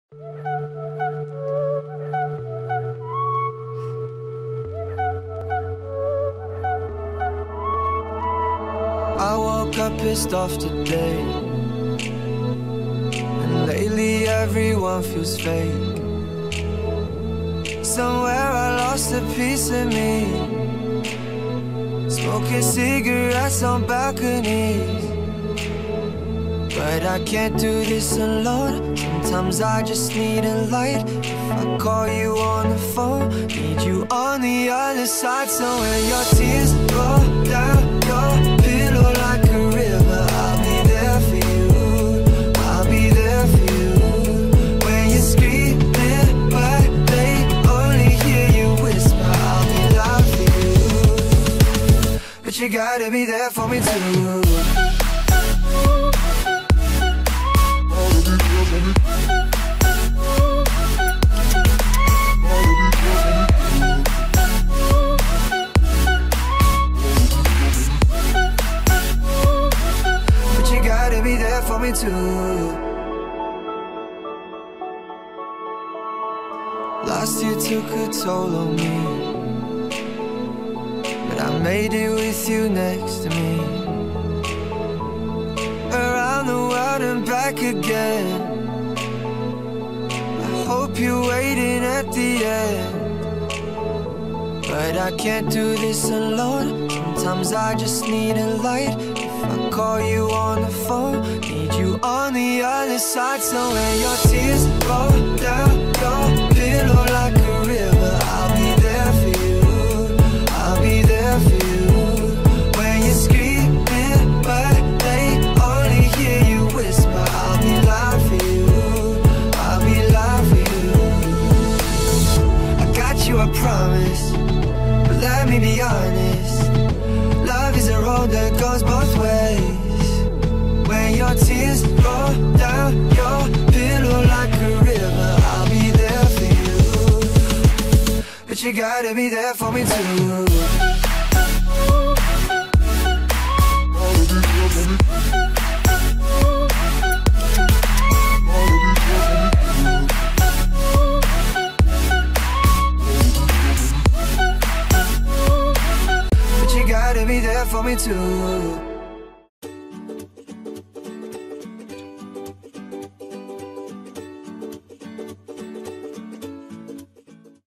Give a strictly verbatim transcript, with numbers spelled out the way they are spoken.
I woke up pissed off today, and lately everyone feels fake. Somewhere I lost a piece of me, smoking cigarettes on balconies. But I can't do this alone. Sometimes I just need a light. If I call you on the phone, need you on the other side. So when your tears roll down your pillow like a river, I'll be there for you, I'll be there for you. When you're screaming but they only hear you whisper, I'll be loud for you. But you gotta be there for me too. Be there for me too. Last year took a toll on me, but I made it with you next to me. Around the world and back again. I hope you're waiting at the end, but I can't do this alone. Sometimes I just need a light. I call you on the phone, need you on the other side. So when your tears roll down your pillow like a river, I'll be there for you, I'll be there for you. When you're screaming but they only hear you whisper, I'll be loud for you, I'll be loud for you. I got you, I promise, but let me be honest. Love is a road that goes both ways. When your tears roll down your pillow like a river, I'll be there for you. But you gotta be there for me too. Be there for me too.